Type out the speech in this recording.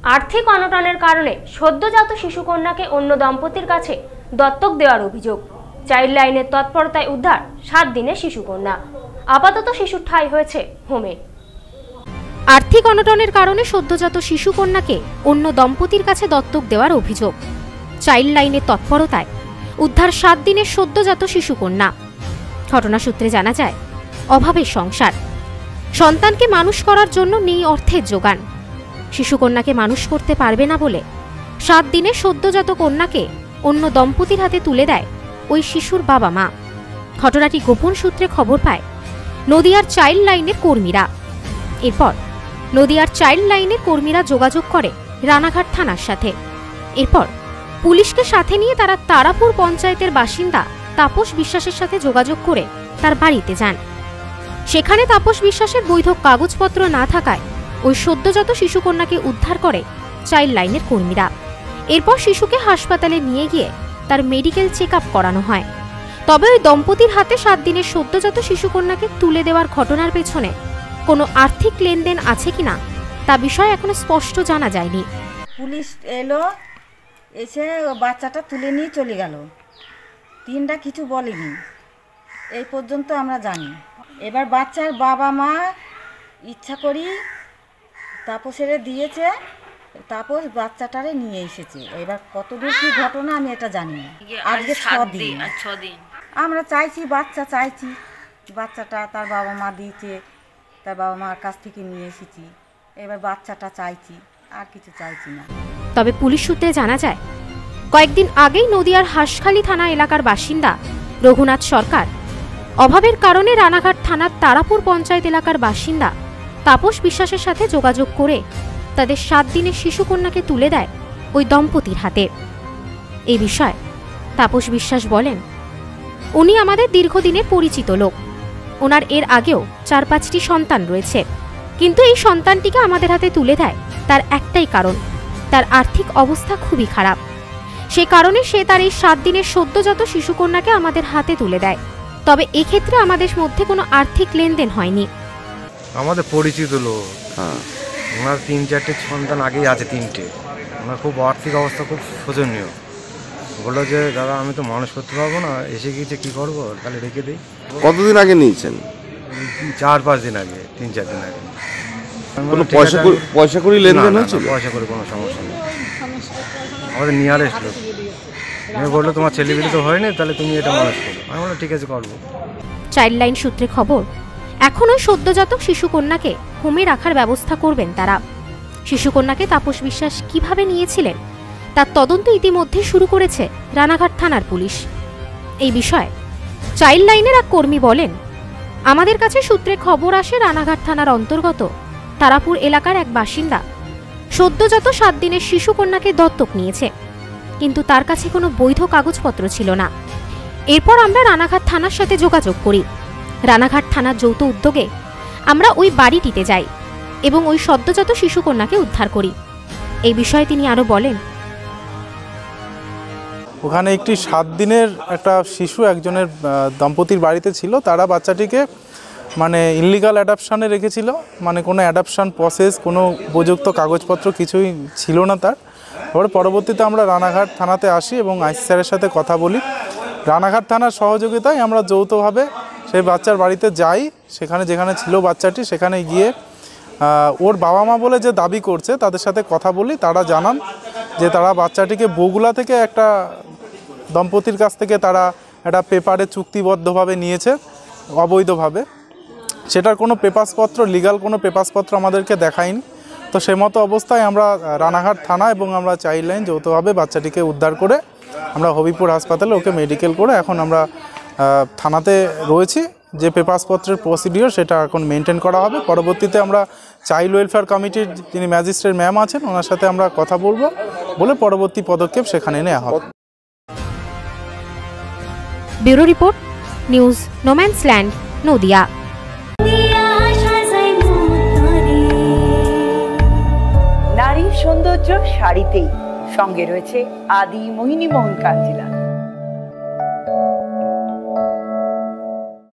আর্থিক অনটনের কারণে সদ্যজাত শিশুকন্যাকে অন্য দম্পতির কাছে দত্তক দেওয়ার অভিযোগ। চাইল্ড লাইনের তৎপরতায় উদ্ধার 7 দিনের শিশুকন্যা। আপাতত শিশুর ঠাঁই হয়েছে হোমে। আর্থিক অনটনের কারণে সদ্যজাত শিশুকন্যাকে অন্য দম্পতির কাছে দত্তক দেওয়ার অভিযোগ। চাইল্ড লাইনের তৎপরতায় উদ্ধার 7 দিনের সদ্যজাত শিশুকন্যা। ঘটনা সূত্রে জানা যায়, অভাবের সংসার, সন্তানকে মানুষ করার জন্য নেই অর্থের যোগান। শিশুকন্যাকে মানুষ করতে পারবে না বলে 7 দিনের সদ্যজাত কন্যাকে অন্য দম্পতির হাতে তুলে দেয় ওই শিশুর বাবা মা। ঘটনাটি গোপন সূত্রে খবর পায় নদিয়ার চাইল্ড লাইনের কর্মীরা। এরপর নদিয়ার চাইল্ড লাইনের কর্মীরা যোগাযোগ করে রানাঘাট থানার সাথে। এরপর পুলিশকে সাথে নিয়ে তারা তারাপুর পঞ্চায়েতের বাসিন্দা তাপস বিশ্বাসের সাথে যোগাযোগ করে তার বাড়িতে যান। সেখানে তাপস বিশ্বাসের বৈধ কাগজপত্র না থাকায় ওই সদ্যজাত শিশুকন্যাকে উদ্ধার করে চাইল্ড লাইনের কর্মীরা। এরপর শিশুকে হাসপাতালে নিয়ে গিয়ে তার মেডিকেল চেক আপ করানো হয়। তবে ওই দম্পতির হাতে 7 দিনের সদ্যজাত শিশুকন্যাকে তুলে দেওয়ার ঘটনার পেছনে কোনো আর্থিক লেনদেন আছে কিনা তা বিষয়ে এখনো স্পষ্ট জানা যায়নি। পুলিশ এলো, এসে বাচ্চাটা তুলে নিয়ে চলে গেল। তিনটা কিছু বলেনি, এই পর্যন্ত আমরা জানি। এবার বাচ্চার বাবা মা ইচ্ছা করি তাপসেরে দিয়েছে, তাপস বাচ্চাটারে নিয়ে এসেছে। এবার কতদূর কি ঘটনা আমি এটা জানি না। আজকে 6 দিন আমরা চাইছি, বাচ্চা চাইছি, বাচ্চাটা তার বাবা মা দিয়েছে, তার বাবা মার কাছ থেকে নিয়ে এসেছি। এবার বাচ্চাটা চাইছি, আর কিছু চাইছি না। তবে পুলিশ সূত্রে জানা যায়, কয়েকদিন আগেই নদিয়ার হাঁসখালি থানা এলাকার বাসিন্দা রঘুনাথ সরকার অভাবের কারণে রানাঘাট থানার তারাপুর পঞ্চায়েত এলাকার বাসিন্দা তাপস বিশ্বাসের সাথে যোগাযোগ করে তাদের 7 দিনের শিশুকন্যাকে তুলে দেয় ওই দম্পতির হাতে। এই বিষয়ে তাপস বিশ্বাস বলেন, উনি আমাদের দীর্ঘদিনের পরিচিত লোক। ওনার এর আগেও 4-5টি সন্তান রয়েছে, কিন্তু এই সন্তানটিকে আমাদের হাতে তুলে দেয় তার একটাই কারণ, তার আর্থিক অবস্থা খুবই খারাপ। সে কারণে সে তার এই 7 দিনের সদ্যজাত শিশুকন্যাকে আমাদের হাতে তুলে দেয়। তবে এক্ষেত্রে আমাদের মধ্যে কোনো আর্থিক লেনদেন হয়নি। আমাদের পরিচিত লোক, ওনার 3-4টে সন্তান আগেই আছে, 3টে। ওনার খুব আর্থিক অবস্থা খুব শোচনীয়। বললো যে দাদা আমি তো মানুষ করতে পারবো না, এসে গিয়েছে কী করবো, তাহলে রেখে দিই। কতদিন আগে নিয়েছেন? 4-5 দিন আগে, 3-4 দিন আগে। কোনো পয়সা করি লেনদেন হয়েছিল? পয়সা করে কোনো সমস্যা নেই। আমাদের নিয়ারেস্ট লোক আমি বললো তোমার ছেলেপিলে তো হয়নি, তাহলে তুমি এটা মানুষ করো। আমি বললাম ঠিক আছে করবো। চাইল্ড লাইন সূত্রে খবর, এখন ওই সদ্যজাত শিশুকন্যাকে হোমে রাখার ব্যবস্থা করবেন তারা। শিশুকন্যাকে তাপস বিশ্বাস কিভাবে নিয়েছিলেন তার তদন্ত ইতিমধ্যে শুরু করেছে রানাঘাট থানার পুলিশ। এই বিষয়ে চাইল্ড লাইনের এক কর্মী বলেন, আমাদের কাছে সূত্রে খবর আসে রানাঘাট থানার অন্তর্গত তারাপুর এলাকার এক বাসিন্দা সদ্যজাত 7 দিনের শিশুকন্যাকে দত্তক নিয়েছে, কিন্তু তার কাছে কোনো বৈধ কাগজপত্র ছিল না। এরপর আমরা রানাঘাট থানার সাথে যোগাযোগ করি। রানাঘাট থানার যৌথ উদ্যোগে আমরা ওই বাড়িটিতে যাই এবং ওই সদ্যজাত শিশুকন্যাকে উদ্ধার করি। এই বিষয়ে তিনি আরো বলেন, ওখানে একটি 7 দিনের একটা শিশু একজনের দম্পতির বাড়িতে ছিল। তারা বাচ্চাটিকে ইনলিগাল অ্যাডাপশানে রেখেছিল, কোনো অ্যাডাপশান প্রসেস, কোনো উপযুক্ত কাগজপত্র কিছুই ছিল না তার। তারপরে পরবর্তীতে আমরা রানাঘাট থানাতে আসি এবং আইসি স্যারের সাথে কথা বলি। রানাঘাট থানার সহযোগিতায় আমরা যৌথভাবে সেই বাচ্চার বাড়িতে যাই। সেখানে যেখানে ছিল বাচ্চাটি, সেখানে গিয়ে ওর বাবা মা বলে যে দাবি করছে তাদের সাথে কথা বলি। তারা জানান যে তারা বাচ্চাটিকে বগুলা থেকে একটা দম্পতির কাছ থেকে তারা একটা পেপারে চুক্তিবদ্ধভাবে নিয়েছে অবৈধভাবে। সেটার কোনো পেপারসপত্র, লিগাল কোনো পেপারসপত্র আমাদেরকে দেখায়নি। তো সে মতো অবস্থায় আমরা রানাঘাট থানা এবং আমরা চাইল্ড লাইন যৌথভাবে বাচ্চাটিকে উদ্ধার করে আমরা হবিপুর হাসপাতালে ওকে মেডিকেল করে এখন আমরা থানাতে রয়েছি। যে পেপারসপত্রের প্রসিডিওর সেটা এখন মেনটেন করা হবে। পরবর্তীতে আমরা চাইল্ড ওয়েলফেয়ার কমিটির যিনি ম্যাজিস্ট্রেট ম্যাম আছেন ওনার সাথে আমরা কথা বলে পরবর্তী পদক্ষেপ সেখানে নেওয়া হবে। Bureau report, news no man's land, Nadia. নারীর সৌন্দর্য শাড়িতেই, সঙ্গে রয়েছে আদি মোহিনী মোহন কাঞ্জিলা।